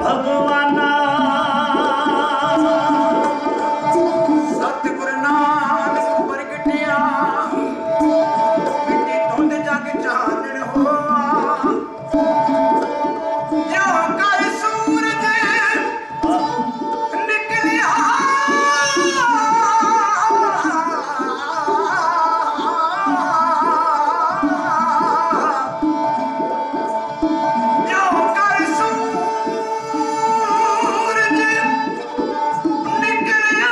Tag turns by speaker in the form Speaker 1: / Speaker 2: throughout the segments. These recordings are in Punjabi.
Speaker 1: भगवाना
Speaker 2: सतगुर नानक प्रगटिया मिट्टी धुंध जग चानण होआ जो कर सूरज निकलिया जो कर सूरज निकलिया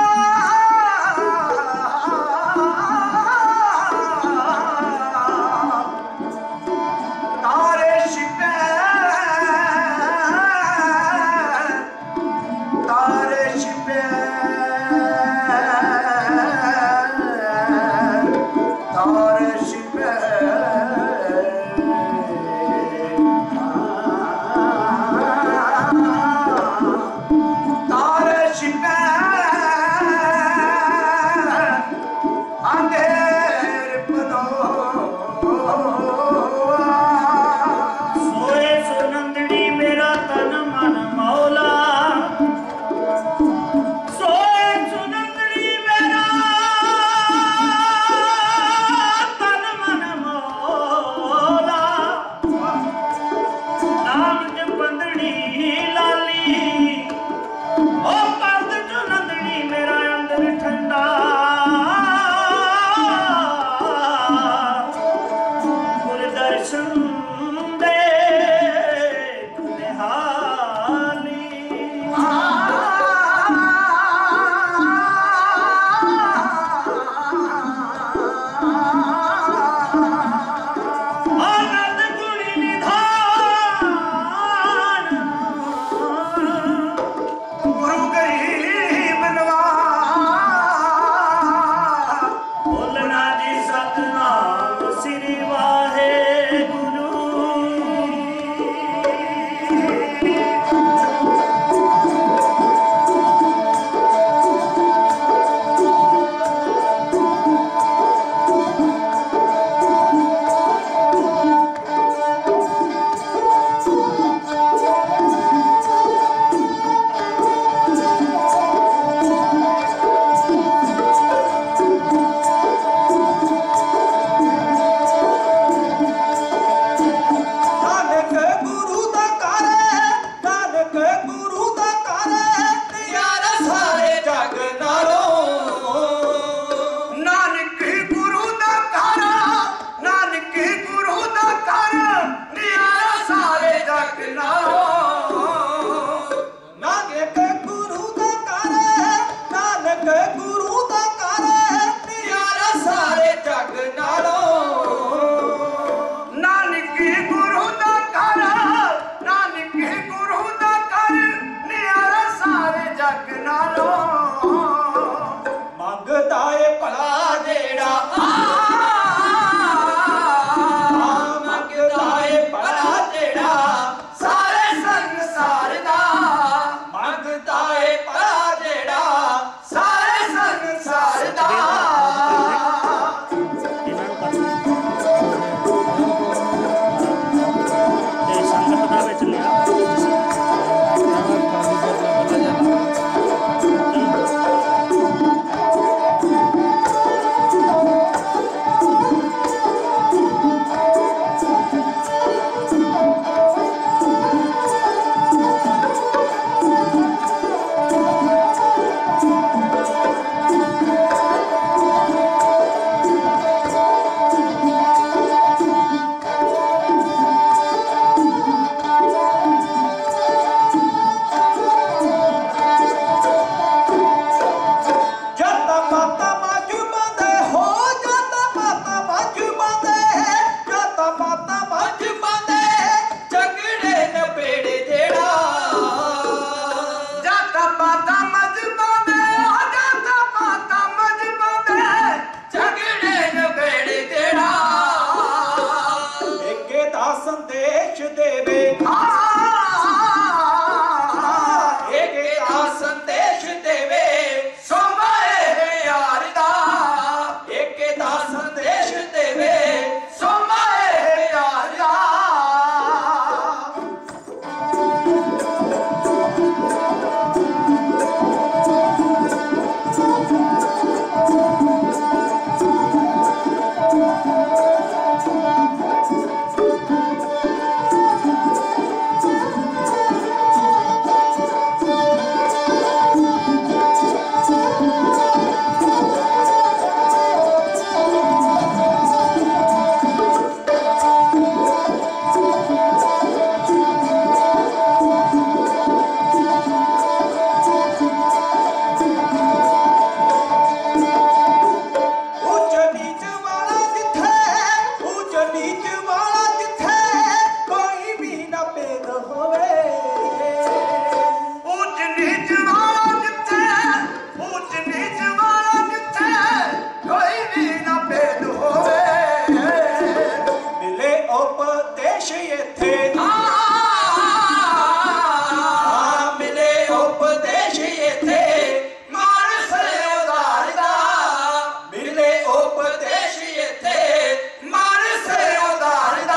Speaker 2: तारे छिपे तारे छिपे तारे छिपे तारे छिपे अंधेर पदो
Speaker 1: सोए सुनंदड़ी मेरा तन मन मौला सोए सुनंदड़ी मेरा तन मन मौला नाम जपंदड़ी लाली ओ पर्द चुनंदड़ी मेरा अंदर ठंडा गुरदर्शन दे निहाली आनंद गुणी निधान
Speaker 2: गुरु गरीब नवाज
Speaker 1: बोलना जी सतनाम श्री वाहे गुरु
Speaker 2: ਨਾਨਕ ਗੁਰੂ ਦਾ ਘਰ ਨਾਨਕ ਗੁਰੂ ਦਾ ਘਰ ਯਾਰ ਸਾਰੇ ਜਗ ਨਾਲੋਂ ਨਾਨਕ ਗੁਰੂ ਦਾ ਘਰ ਨਾਨਕ ਗੁਰੂ ਦਾ ਘਰ ਯਾਰ ਸਾਰੇ ਜਗ ਨਾਲੋਂ ਨਾਨਕ ਗੁਰੂ ਦਾ ਘਰ ਨਾਨਕ ਗੁਰੂ ਦਾ ਘਰ ਯਾਰ ਸਾਰੇ ਜਗ ਨਾਲੋਂ ਨਾਨਕ ਗੁਰੂ ਦਾ ਘਰ ਨਾਨਕ ਗੁਰੂ ਦਾ ਘਰ ਨਿਆਰਾ ਸਾਰੇ ਜਗ ਨਾਲੋਂ ਮੰਗਦਾ ਏ ਭਲਾ ਜਿਹੜਾ ਮੰਗਦਾ ਏ ਭਲਾ ਜਿਹੜਾ ਸਾਰੇ ਸੰਸਾਰ ਦਾ ਮੰਗਦਾ ਏ ਭਲਾ ਜਿਹੜਾ ਸਾਰੇ ਸੰਸਾਰ ਦਾ
Speaker 1: ਤੇ ਸੰਗਤ ਦਾ ਵਿੱਚ ਲਿਆ
Speaker 3: उपदेश इत्थे मिले उपदेश इत्थे मानस उधार दा मिले उपदेश इत्थे मानस उधार दा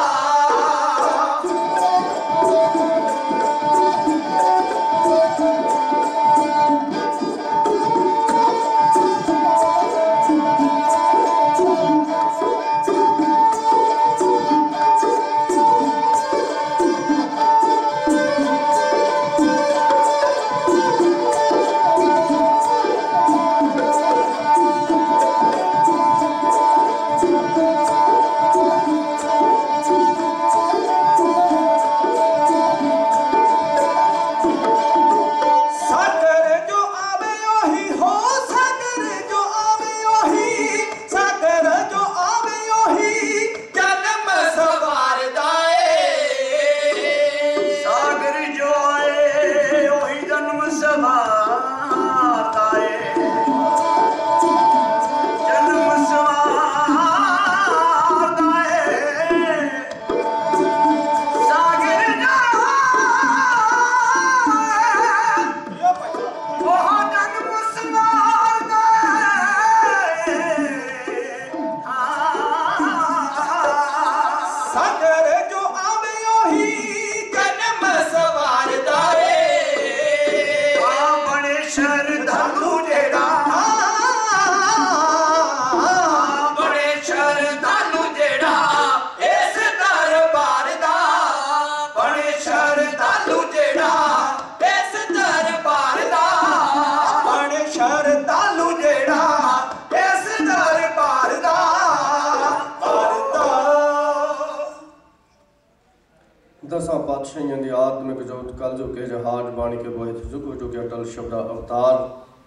Speaker 4: दसां पातशाहियां दी आत्मिक जोत कल जो के जहाज बाणी के बोहे जुग जो के अटल शब्द अवतार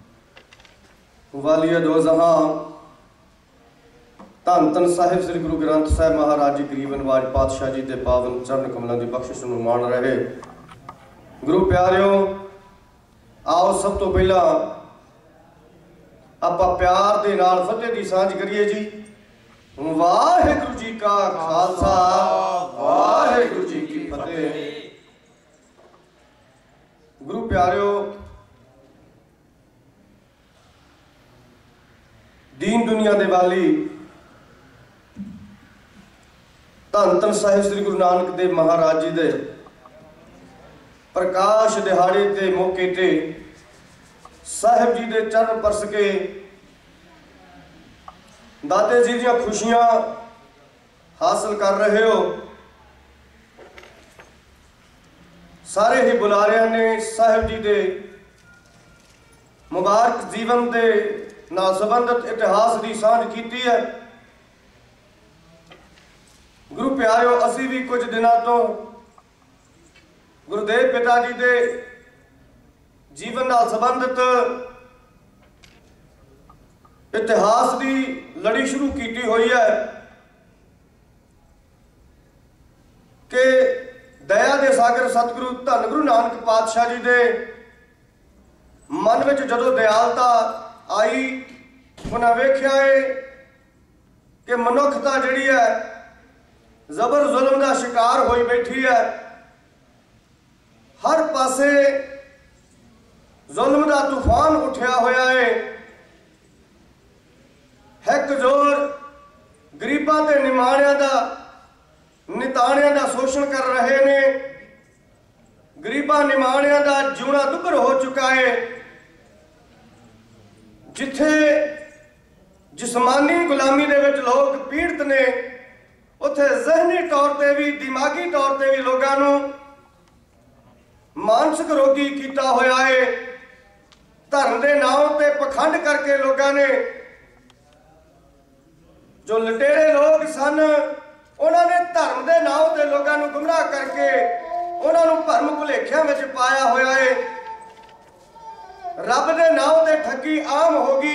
Speaker 4: वालिया दो जहां धन धन साहिब श्री गुरु ग्रंथ साहिब महाराज जी गरीब नवाज पातशाह जी दे पावन चरण कमलों की बख्शिश नूं मान रहे गुरु प्यारिओ आओ सब तो पहला आपां प्यार दे नाल फतेह दी सांझ करिए जी वाहिगुरु जी का खालसा वाहिगुरु जी की फतेह। गुरु प्यारिओ दीन दुनिया दे वाली धन धन साहिब श्री गुरु नानक देव महाराज जी दे प्रकाश दिहाड़े ते मौके ते साहिब जी दे चरण परस के दाते जी दी खुशियां हासिल कर रहे हो। सारे ही बुलारिया ने साहिब जी दे मुबारक जीवन दे नाल संबंधित इतिहास की सांझ की है। गुरु प्यारिओ असी भी कुछ दिनों तो गुरुदेव पिता जी दे जीवन नाल संबंधित इतिहास की लड़ी शुरू की हुई है कि दया दे सागर सतगुरु धन गुरु नानक पातशाह जी दे मन में जदों दयालता आई उन्हें वेख्या है कि मनुखता जिहड़ी है जबर जुल्म का शिकार होई बैठी है। हर पासे जुल्म का तूफान उठिया होया है। हिक जोर गरीबां ते निमाणियां दा निताणियां दा शोषण कर रहे ने। गरीबां निमाणियां दा जीना दुभर हो चुका है। जिथे जिस्मानी गुलामी दे विच लोग पीड़ित ने उत्थे जहनी तौर पर भी दिमागी तौर पर भी लोगों नूं मानसिक रोगी किया होया है। धर्म के नाम ते पखंड करके लोगों ने जो लटेरे लोग सन उन्होंने धर्म के नाम से लोगों को गुमराह करके उन्होंने भरम भुलेखिया में पाया होया है। रब के नाम से ठगी आम होगी।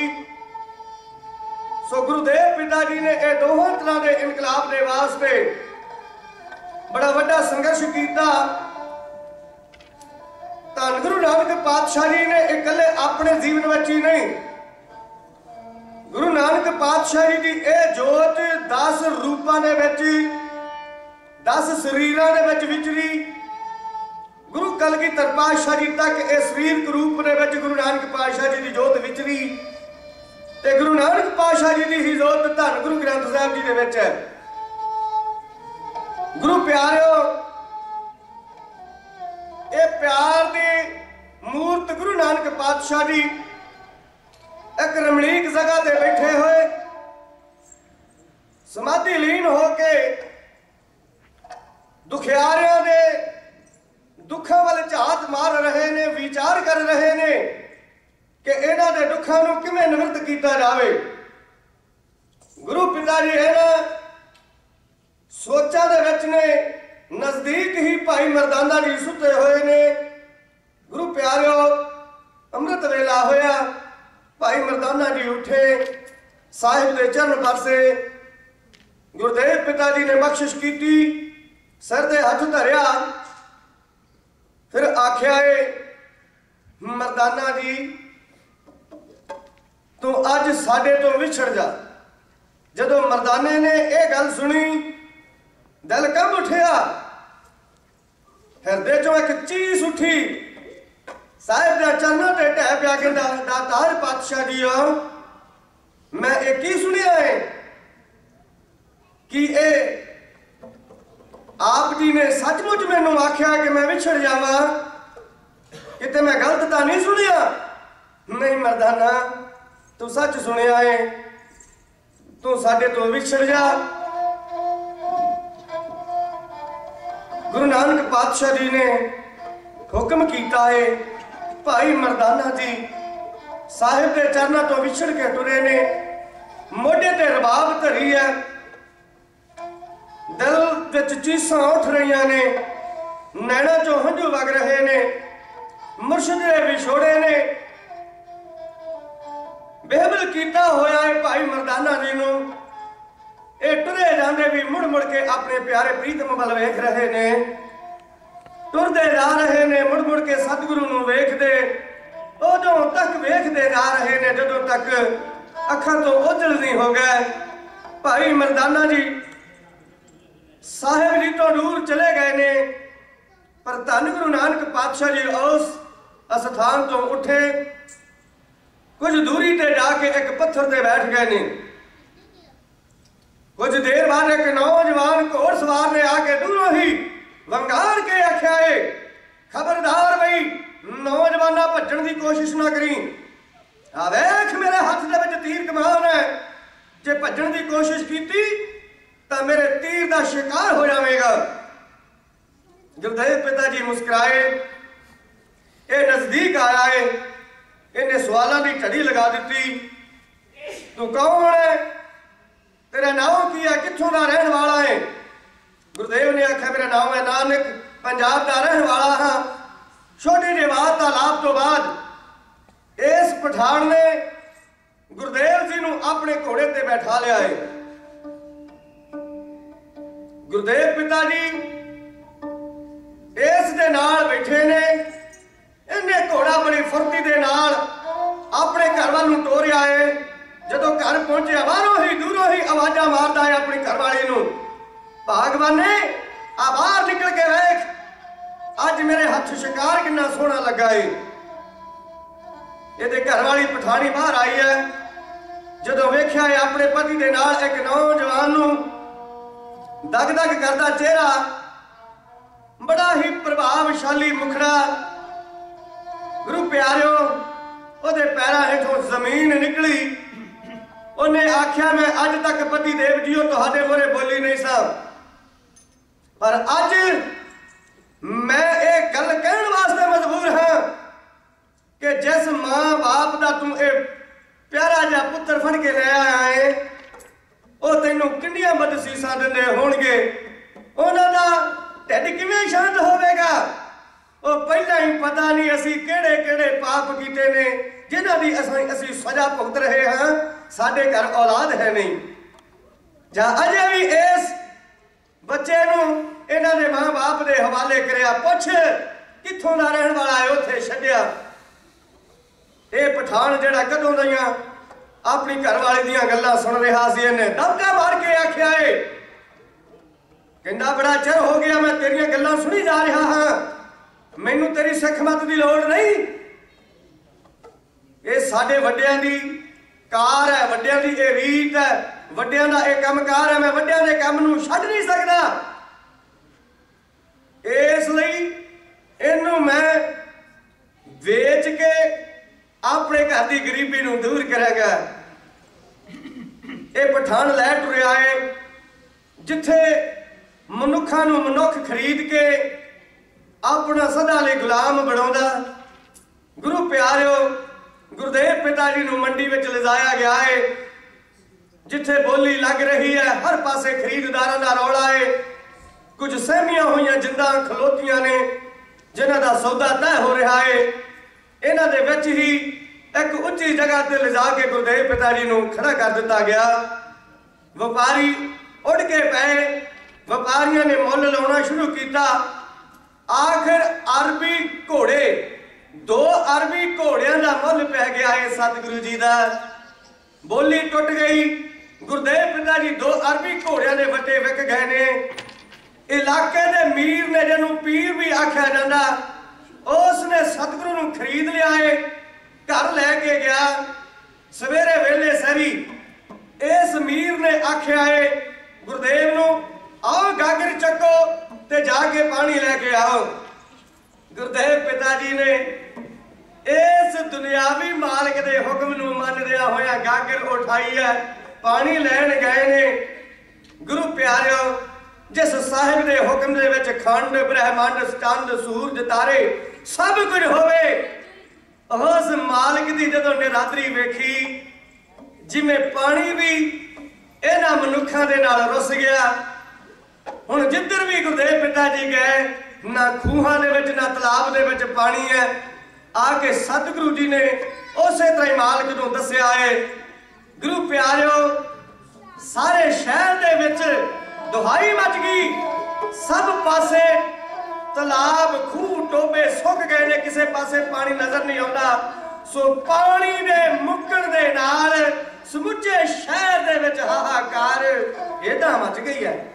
Speaker 4: सो गुरुदेव पिता जी ने यह दोनों तरह के इनकलाब के वास्ते बड़ा वड्डा संघर्ष किया। धन गुरु नानक पातशाह जी ने इकले अपने जीवन में ही नहीं, गुरु नानक पातशाह जी की यह जोत 10 रूपों के 10 ਸਰੀਰਾਂ ਦੇ ਵਿੱਚ ਵਿਚਰੀ ਗੁਰੂ ਕਲਗੀਧਰ ਪਾਤਸ਼ਾਹ ਜੀ ਤੱਕ ਇਹ ਸਰੀਰਕ ਰੂਪ ਦੇ ਵਿੱਚ ਗੁਰੂ ਨਾਨਕ ਪਾਤਸ਼ਾਹ ਜੀ ਦੀ ਜੋਤ ਵਿਚਰੀ ਤੇ ਗੁਰੂ ਨਾਨਕ ਪਾਤਸ਼ਾਹ ਜੀ ਦੀ ਹੀ ਜੋਤ ਧੰਨ ਗੁਰੂ ਗ੍ਰੰਥ ਸਾਹਿਬ ਜੀ ਦੇ ਵਿੱਚ ਹੈ। ਗੁਰੂ ਪਿਆਰਿਓ, ਇਹ ਪਿਆਰ ਦੀ ਮੂਰਤ ਗੁਰੂ ਨਾਨਕ ਪਾਤਸ਼ਾਹ ਜੀ ਇੱਕ ਰਮਣੀਕ ਜਗ੍ਹਾ ਤੇ ਬੈਠੇ ਹੋਏ ਸਮਾਧੀ ਲੀਨ ਹੋ ਕੇ ਦੁਖਿਆਰਿਆਂ ਦੇ ਦੁੱਖਾਂ ਵੱਲ ਝਾਤ ਮਾਰ ਰਹੇ ਨੇ, ਵਿਚਾਰ ਕਰ ਰਹੇ ਨੇ ਕਿ ਇਹਨਾਂ ਦੇ ਦੁੱਖਾਂ ਨੂੰ ਕਿਵੇਂ ਨਿਵਰਤ ਕੀਤਾ ਜਾਵੇ। ਗੁਰੂ ਪਿਤਾ ਜੀ ਇਹਨਾਂ ਸੋਚਾਂ ਦੇ ਵਿੱਚ ਨੇ। ਨਜ਼ਦੀਕ ਹੀ ਭਾਈ ਮਰਦਾਨਾ ਜੀ ਸੁੱਤੇ ਹੋਏ ਨੇ। ਗੁਰੂ ਪਿਆਰਿਓ, ਅੰਮ੍ਰਿਤ ਵੇਲਾ ਹੋਇਆ। ਭਾਈ ਮਰਦਾਨਾ ਜੀ ਉੱਠੇ, ਸਾਹਿਬ ਦੇ ਚਰਨ ਪਾਸੇ ਗੁਰਦੇਵ ਪਿਤਾ ਜੀ ਨੇ ਬਖਸ਼ਿਸ਼ ਕੀਤੀ, ਸਿਰ ਤੇ ਹੱਥ ਧਰਿਆ, ਫਿਰ ਆਖਿਆ ਏ ਮਰਦਾਨਾ ਜੀ ਤੂੰ ਅੱਜ ਸਾਡੇ ਤੋਂ ਵਿਛੜ ਜਾ। ਜਦੋਂ ਮਰਦਾਨੇ ਨੇ ਇਹ ਗੱਲ ਸੁਣੀ ਦਿਲ ਕੰਬ ਉੱਠਿਆ, ਹਿਰਦੇ ਚੋਂ ਇੱਕ ਚੀਸ ਉੱਠੀ। ਸਾਹਿਬ ਦੇ ਚਰਨਾਂ ਤੇ ਢਹਿ ਪਿਆ ਕੇ ਦਾਤਾਰ ਪਾਤਸ਼ਾਹ ਜੀ ਮੈਂ ਇਹ ਕੀ ਸੁਣਿਆ ਹੈ ਕਿ ਇਹ ਆਪ ਜੀ ਨੇ ਸੱਚਮੁੱਚ ਮੈਨੂੰ ਆਖਿਆ ਕਿ ਮੈਂ ਵਿਛੜ ਜਾਵਾਂ, ਕਿਤੇ ਮੈਂ ਗਲਤ ਤਾਂ ਨਹੀਂ ਸੁਣਿਆ? ਨਹੀਂ ਮਰਦਾਨਾ, ਤੂੰ ਸੱਚ ਸੁਣਿਆ ਹੈ, ਤੂੰ ਸਾਡੇ ਤੋਂ ਵਿਛੜ ਜਾ। ਗੁਰੂ ਨਾਨਕ ਪਾਤਸ਼ਾਹ ਜੀ ਨੇ ਹੁਕਮ ਕੀਤਾ ਹੈ। ਭਾਈ ਮਰਦਾਨਾ ਜੀ ਸਾਹਿਬ ਦੇ ਚਰਨਾਂ ਤੋਂ ਵਿਛੜ ਕੇ ਤੁਰੇ ਨੇ। ਮੋਢੇ ਤੇ ਰਬਾਬ ਧਰੀ ਹੈ, ਦਿਲ ਵਿੱਚ ਚੀਸਾਂ ਉੱਠ ਰਹੀਆਂ ਨੇ, ਨੈਣਾਂ ਚੋਂ ਹੰਝੂ ਵਗ ਰਹੇ ਨੇ, ਮੁਰਸ਼ਿਦ ਦੇ ਵਿਛੋੜੇ ਨੇ। ਬੇਹਬਲ ਕੀਤਾ ਹੋਇਆ ਹੈ ਭਾਈ ਮਰਦਾਨਾ ਜੀ ਨੂੰ। ਇਹ ਟੁਰੇ ਜਾਂਦੇ ਵੀ ਮੁੜ ਮੁੜ ਕੇ ਆਪਣੇ ਪਿਆਰੇ ਪ੍ਰੀਤਮ ਵੱਲ ਵੇਖ ਰਹੇ ਨੇ, ਟੁਰਦੇ ਜਾ ਰਹੇ ਨੇ, ਮੁੜ ਮੁੜ ਕੇ ਸਤਿਗੁਰੂ ਨੂੰ ਵੇਖਦੇ, ਉਦੋਂ ਤੱਕ ਵੇਖਦੇ ਜਾ ਰਹੇ ਨੇ ਜਦੋਂ ਤੱਕ ਅੱਖਾਂ ਤੋਂ ਓਝਲ ਨਹੀਂ ਹੋ ਗਏ। ਭਾਈ ਮਰਦਾਨਾ ਜੀ ਸਾਹਿਬ ਜੀ ਤੋਂ ਦੂਰ ਚਲੇ ਗਏ ਨੇ, ਪਰ ਧੰਨ ਗੁਰੂ ਨਾਨਕ ਪਾਤਸ਼ਾਹ ਜੀ ਉਸ ਅਸਥਾਨ ਤੋਂ ਉੱਠੇ, ਕੁਝ ਦੂਰੀ ਤੇ ਜਾ ਕੇ ਇੱਕ ਪੱਥਰ ਤੇ ਬੈਠ ਗਏ ਨੇ। ਕੁਝ ਦੇਰ ਬਾਅਦ ਇੱਕ ਨੌਜਵਾਨ ਘੋੜ ਸਵਾਰ ਨੇ ਆ ਕੇ ਦੂਰੋਂ ਹੀ ਵੰਗਾਰ ਕੇ ਆਖਿਆ ਏ ਖਬਰਦਾਰ ਬਈ ਨੌਜਵਾਨਾ ਭੱਜਣ ਦੀ ਕੋਸ਼ਿਸ਼ ਨਾ ਕਰੀ। ਆ ਵੇਖ ਮੇਰੇ ਹੱਥ ਦੇ ਵਿੱਚ ਤੀਰ ਕਮਾਨ ਹੈ, ਜੇ ਭੱਜਣ ਦੀ ਕੋਸ਼ਿਸ਼ ਕੀਤੀ ਤਾਂ ਮੇਰੇ ਤੀਰ ਦਾ ਸ਼ਿਕਾਰ ਹੋ ਜਾਵੇਗਾ। ਗੁਰਦੇਵ ਪਿਤਾ ਜੀ ਮੁਸਕਰਾਏ। ਇਹ ਨਜ਼ਦੀਕ ਆਇਆ ਏ, ਇਹਨੇ ਸਵਾਲਾਂ ਦੀ ਝੜੀ ਲਗਾ ਦਿੱਤੀ। ਤੂੰ ਕੌਣ ਹੈ? ਤੇਰਾ ਨਾਮ ਕੀ ਹੈ? ਕਿੱਥੋਂ ਦਾ ਰਹਿਣ ਵਾਲਾ ਹੈ? ਗੁਰਦੇਵ ਨੇ ਆਖਿਆ ਮੇਰਾ ਨਾਮ ਹੈ ਨਾਨਕ, ਪੰਜਾਬ ਦਾ ਰਹਿਣ ਵਾਲਾ ਹਾਂ। ਛੋਟੀ ਜਿਹੀ ਵਾਰਤਾਲਾਪ ਤੋਂ ਬਾਅਦ ਇਸ ਪਠਾਨ ਨੇ ਗੁਰਦੇਵ ਜੀ ਨੂੰ ਆਪਣੇ ਘੋੜੇ ਤੇ ਬੈਠਾ ਲਿਆ ਹੈ। ਗੁਰਦੇਵ ਪਿਤਾ ਜੀ ਇਸ ਦੇ ਨਾਲ ਬੈਠੇ ਨੇ। ਇਹਨੇ ਘੋੜਾ ਬੜੀ ਫੁਰਤੀ ਦੇ ਨਾਲ ਆਪਣੇ ਘਰ ਵੱਲ ਨੂੰ ਤੋਰਿਆ ਹੈ। ਜਦੋਂ ਘਰ ਪਹੁੰਚਿਆ ਬਾਹਰੋਂ ਹੀ ਦੂਰੋਂ ਹੀ ਆਵਾਜ਼ਾਂ ਮਾਰਦਾ ਹੈ ਆਪਣੀ ਘਰਵਾਲੀ ਨੂੰ, ਭਾਗਵਾਨੇ ਆ ਬਾਹਰ ਨਿਕਲ ਕੇ ਵੇਖ, ਅੱਜ ਮੇਰੇ ਹੱਥ ਸ਼ਿਕਾਰ ਕਿੰਨਾ ਸੋਹਣਾ ਲੱਗਾ ਏ। ਇਹਦੇ ਘਰਵਾਲੀ ਪਠਾਣੀ ਬਾਹਰ ਆਈ ਹੈ। ਜਦੋਂ ਵੇਖਿਆ ਹੈ ਆਪਣੇ ਪਤੀ ਦੇ ਨਾਲ ਇੱਕ ਨੌਜਵਾਨ ਨੂੰ, ਦਗ ਦਗ ਕਰਦਾ ਚਿਹਰਾ, ਬੜਾ ਹੀ ਪ੍ਰਭਾਵਸ਼ਾਲੀ ਮੁਖੜਾ। ਗੁਰੂ ਪਿਆਰਿਓ, ਉਹਦੇ ਪੈਰਾਂ ਹੇਠੋਂ ਜ਼ਮੀਨ ਨਿਕਲੀ। ਉਹਨੇ ਆਖਿਆ ਮੈਂ ਅੱਜ ਤੱਕ ਪਤੀ ਦੇਵ ਜੀਓ ਤੁਹਾਡੇ ਮੂਹਰੇ ਬੋਲੀ ਨਹੀਂ ਸਾਂ, ਪਰ ਅੱਜ ਮੈਂ ਇਹ ਗੱਲ ਕਹਿਣ ਵਾਸਤੇ ਮਜਬੂਰ ਹਾਂ ਕਿ ਜਿਸ ਮਾਂ ਬਾਪ ਦਾ ਤੂੰ ਇਹ ਪਿਆਰਾ ਜਿਹਾ ਪੁੱਤਰ ਫੜ ਕੇ ਲੈ ਆਇਆ ਏ, ਉਹ ਤੈਨੂੰ ਕਿੰਨੀਆਂ ਬਦਸੀਸਾਂ ਦਿੰਦੇ ਹੋਣਗੇ। ਉਹਨਾਂ ਦਾ ਢਿੱਡ ਕਿਵੇਂ ਸ਼ਾਂਤ ਹੋਵੇਗਾ? ਉਹ ਪਹਿਲਾਂ ਹੀ ਪਤਾ ਨਹੀਂ ਅਸੀਂ ਕਿਹੜੇ ਕਿਹੜੇ ਪਾਪ ਕੀਤੇ ਨੇ ਜਿਨ੍ਹਾਂ ਦੀ ਅਸੀਂ ਸਜ਼ਾ ਭੁਗਤ ਰਹੇ ਹਾਂ। ਸਾਡੇ ਘਰ ਔਲਾਦ ਹੈ ਨਹੀਂ, ਜਾਂ ਅਜੇ ਵੀ ਇਸ ਬੱਚੇ ਨੂੰ ਇਹਨਾਂ ਦੇ ਮਾਂ ਬਾਪ ਦੇ ਹਵਾਲੇ ਕਰਿਆ। ਪੁੱਛ ਕਿੱਥੋਂ ਦਾ ਰਹਿਣ ਵਾਲਾ ਹੈ, ਉੱਥੇ ਛੱਡਿਆ। ਇਹ ਪਠਾਨ ਜਿਹੜਾ ਕਦੋਂ ਦੀਆਂ ਆਪਣੀ ਘਰਵਾਲੇ ਦੀਆਂ ਗੱਲਾਂ ਸੁਣ ਰਿਹਾ ਸੀ, ਇਹਨੇ ਦਬਕਾ ਮਾਰ ਕੇ ਆਖਿਆ ਏ ਕਹਿੰਦਾ ਬੜਾ ਚਿਰ ਹੋ ਗਿਆ ਮੈਂ ਤੇਰੀਆਂ ਗੱਲਾਂ ਸੁਣੀ ਜਾ ਰਿਹਾ ਹਾਂ, ਮੈਨੂੰ ਤੇਰੀ ਸਿੱਖ ਮਤ ਦੀ ਲੋੜ ਨਹੀਂ। ਇਹ ਸਾਡੇ ਵੱਡਿਆਂ ਦੀ ਕਾਰ ਹੈ, ਵੱਡਿਆਂ ਦੀ ਇਹ ਰੀਤ ਹੈ, ਵੱਡਿਆਂ ਦਾ ਇਹ ਕੰਮਕਾਰ ਹੈ। ਮੈਂ ਵੱਡਿਆਂ ਦੇ ਕੰਮ ਨੂੰ ਛੱਡ ਨਹੀਂ ਸਕਦਾ, ਇਸ ਲਈ ਇਹਨੂੰ ਮੈਂ ਵੇਚ ਕੇ ਆਪਣੇ ਘਰ ਦੀ ਗਰੀਬੀ ਨੂੰ ਦੂਰ ਕਰਾਂਗਾ। ਇਹ ਪਠਾਨ ਲੈ ਟੁਰਿਆ ਏ ਜਿੱਥੇ ਮਨੁੱਖਾਂ ਨੂੰ ਮਨੁੱਖ ਖਰੀਦ ਕੇ ਆਪਣਾ ਸਦਾ ਲਈ ਗੁਲਾਮ ਬਣਾਉਂਦਾ। ਗੁਰੂ ਪਿਆਰਿਓ, ਗੁਰਦੇਵ ਪਿਤਾ ਜੀ ਨੂੰ ਮੰਡੀ ਵਿੱਚ ਲਿਜਾਇਆ ਗਿਆ ਏ, ਜਿੱਥੇ ਬੋਲੀ ਲੱਗ ਰਹੀ ਹੈ, ਹਰ ਪਾਸੇ ਖਰੀਦਦਾਰਾਂ ਦਾ ਰੌਲਾ ਏ। ਕੁਝ ਸਹਿਮੀਆਂ ਹੋਈਆਂ ਜਿੰਦਾਂ ਖਲੋਤੀਆਂ ਨੇ ਜਿਨ੍ਹਾਂ ਦਾ ਸੌਦਾ ਤੈਅ ਹੋ ਰਿਹਾ ਏ। ਇਹਨਾਂ ਦੇ ਵਿੱਚ ਹੀ ਇੱਕ ਉੱਚੀ ਜਗ੍ਹਾ ਤੇ ਲਿਜਾ ਕੇ ਗੁਰਦੇਵ ਪਿਤਾ ਜੀ ਨੂੰ ਖੜਾ ਕਰ ਦਿੱਤਾ ਗਿਆ। ਵਪਾਰੀ ਉੱਡ ਕੇ ਪਏ, ਵਪਾਰੀਆਂ ਨੇ ਮੁੱਲ ਲਾਉਣਾ ਸ਼ੁਰੂ ਕੀਤਾ। ਆਖਿਰ ਅਰਬੀ ਘੋੜੇ, 2 ਅਰਬੀ ਘੋੜਿਆਂ ਦਾ ਮੁੱਲ ਪੈ ਗਿਆ ਏ ਸਤਿਗੁਰੂ ਜੀ ਦਾ। ਬੋਲੀ ਟੁੱਟ ਗਈ। ਗੁਰਦੇਵ ਪਿਤਾ ਜੀ 2 ਅਰਬੀ ਘੋੜਿਆਂ ਦੇ ਵੱਟੇ ਵਿਕ ਗਏ ਨੇ। ਇਲਾਕੇ ਦੇ ਮੀਰ ਨੇ, ਜਿਹਨੂੰ ਪੀਰ ਵੀ ਆਖਿਆ ਜਾਂਦਾ, ਉਸ ਨੇ ਸਤਿਗੁਰੂ ਨੂੰ ਖਰੀਦ ਲਿਆ ਏ, ਘਰ ਲੈ ਕੇ ਗਿਆ। ਸਵੇਰੇ ਵੇਲੇ ਸਰੀ ਇਸ ਮੀਰ ਨੇ ਆਖਿਆ ਏ ਗੁਰਦੇਵ ਨੂੰ, ਆਓ ਗਾਗਰ ਚੱਕੋ ਤੇ ਜਾ ਕੇ ਪਾਣੀ ਲੈ ਕੇ ਆਓ। ਗੁਰਦੇਵ ਪਿਤਾ ਜੀ ਨੇ ਇਸ ਦੁਨਿਆਵੀ ਮਾਲਕ ਦੇ ਹੁਕਮ ਨੂੰ ਮੰਨਦਿਆਂ ਹੋਇਆ ਗਾਗਰ ਉਠਾਈ ਹੈ, ਪਾਣੀ ਲੈਣ ਗਏ ਨੇ। ਗੁਰੂ ਪਿਆਰਿਓ, ਜਿਸ ਸਾਹਿਬ ਦੇ ਹੁਕਮ ਦੇ ਵਿੱਚ ਖੰਡ ਬ੍ਰਹਿਮੰਡ ਚੰਦ ਸੂਰਜ ਤਾਰੇ ਸਭ ਕੁਝ ਹੋਵੇ, ਉਸ ਮਾਲਕ ਦੀ ਜਦੋਂ ਨਿਰਾਦਰੀ ਵੇਖੀ, ਜਿਵੇਂ ਪਾਣੀ ਵੀ ਇਹਨਾਂ ਮਨੁੱਖਾਂ ਦੇ ਨਾਲ ਰੁੱਸ ਗਿਆ। ਹੁਣ ਜਿੱਧਰ ਵੀ ਗੁਰਦੇਵ ਪਿਤਾ ਜੀ ਗਏ, ਨਾ ਖੂਹਾਂ ਦੇ ਵਿੱਚ ਨਾ ਤਲਾਬ ਦੇ ਵਿੱਚ ਪਾਣੀ ਹੈ। ਆ ਕੇ ਸਤਿਗੁਰੂ ਜੀ ਨੇ ਉਸੇ ਤਰ੍ਹਾਂ ਹੀ ਮਾਲਕ ਨੂੰ ਦੱਸਿਆ ਏ। ਗੁਰੂ ਪਿਆਰਿਓ, ਸਾਰੇ ਸ਼ਹਿਰ ਦੇ ਵਿੱਚ ਦੁਹਾਈ ਮਚ ਗਈ। ਸਭ ਪਾਸੇ ਤਲਾਬ, ਖੂਹ, ਟੋਬੇ ਸੁੱਕ ਗਏ ਨੇ, ਕਿਸੇ ਪਾਸੇ ਪਾਣੀ ਨਜ਼ਰ ਨਹੀਂ ਆਉਂਦਾ। ਸੋ ਪਾਣੀ ਦੇ ਮੁੱਕਣ ਦੇ ਨਾਲ ਸਮੁੱਚੇ ਸ਼ਹਿਰ ਦੇ ਵਿੱਚ ਹਾਹਾਕਾਰ ਏਦਾਂ ਮਚ ਗਈ ਹੈ।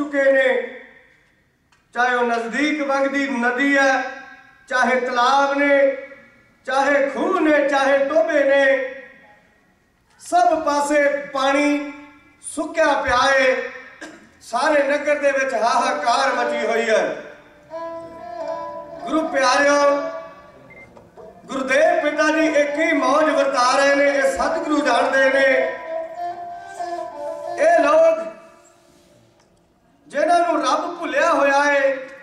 Speaker 4: चुके ने, चाहे वह नजदीक वगदी नदी है, चाहे तलाब ने, चाहे खूह ने, चाहे टोबे ने, सब पासे पानी सुक्या पिया है। सारे नगर दे विच हाहाकार मची हुई है। गुरु प्यारिओ, गुरुदेव पिता जी एक ही मौज वरता रहे ने, ये सतगुरु जानते ने। ये लोग जिन्हां नूं रब भुलिया होया है,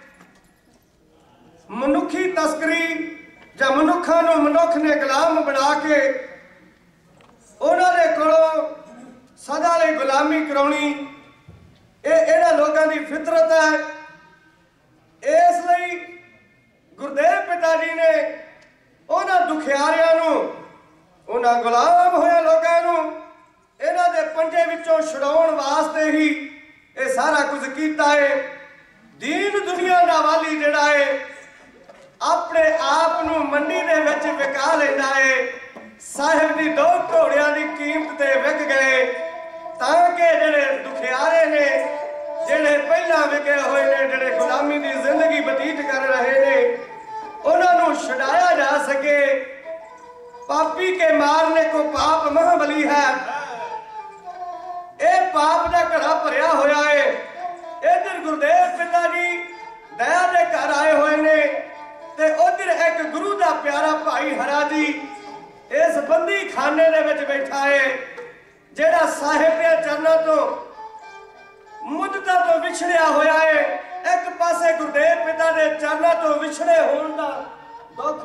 Speaker 4: मनुखी तस्करी जां मनुखां नूं मनुख ने गुलाम बना के उन्हां दे कोलों सदा लई गुलामी कराउणी, ये इन्हां लोकां दी फितरत है। इसलिए गुरुदेव पिता जी ने उन्हां दुखियारियां नूं, उन्हां गुलाम होए लोकां नूं इन्हां दे पंजे विचों छुड़ाउण वास्ते ही ये सारा कुछ कीता है। दीन दुनिया दा वाली जिहड़ा है अपने आप नूं मंडी दे विच विका लैंदा है। साहिब दी 2 घोड़ियां दी कीमत ते विक गए तां कि जिहड़े दुखियारे ने, जिहड़े पहलां विके होए ने, जिहड़े गुलामी दी जिंदगी बतीत कर रहे ने, उन्हां नूं छुड़ाया जा सके। पापी के मारने को पाप महाबली है। ये पाप का घड़ा भरिया होया है। इधर गुरुदेव पिता जी दया दे घर आए हुए ने, ते उधर एक गुरु का प्यारा भाई हरा जी इस बंदी खाने दे विच बैठा है, जेड़ा साहिब दे चरणों तो मुद्दतां तो विछड़िया होया है। एक पासे गुरुदेव पिता दे चरणों तो विछड़े होण दा दुख,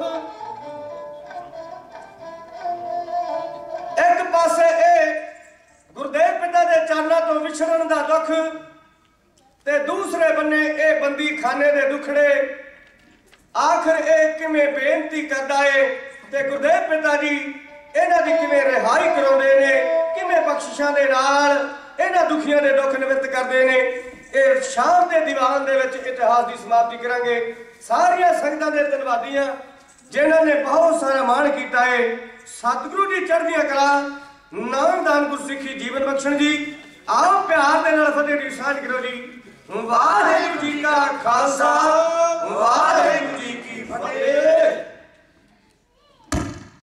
Speaker 4: एक पासे ए गुरुदेव पिता दे चरणों तो विछड़न दा दुख, ते दूसरे बन्ने ए बंदी खाने दे दुखड़े। आखिर ए किवें बेनती करदा है ते गुरुदेव पिता जी इन्हां दी किवें रिहाई कराउंदे ने, किवें बख्शिशां दे नाल इन्हां दुखियां दे दुख निवृत्त करदे ने। ਇਹ ਸ਼ਾਮ ਦੇ ਦੀਵਾਨ ਦੇ ਵਿੱਚ ਇਤਿਹਾਸ ਦੀ ਸਮਾਪਤੀ ਕਰਾਂਗੇ। ਸਾਰੀਆਂ ਸੰਗਤਾਂ ਦੇ ਧੰਨਵਾਦੀਆਂ ਜਿਨ੍ਹਾਂ ਨੇ ਬਹੁਤ ਸਾਰਾ ਮਾਣ ਕੀਤਾ ਹੈ। ਸਤਿਗੁਰੂ ਜੀ ਚੜ੍ਹਦੀਆਂ ਕਲਾ, ਨਾਮਦਾਨ ਗੁਰਸਿੱਖੀ ਜੀਵਨ ਬਖਸ਼ਣ ਜੀ। ਆਓ ਪਿਆਰ ਦੇ ਨਾਲ ਫਤਿਹ ਦੀ ਸਾਂਝ ਕਰੋ ਜੀ। ਵਾਹਿਗੁਰੂ ਜੀ ਕਾ ਖਾਲਸਾ,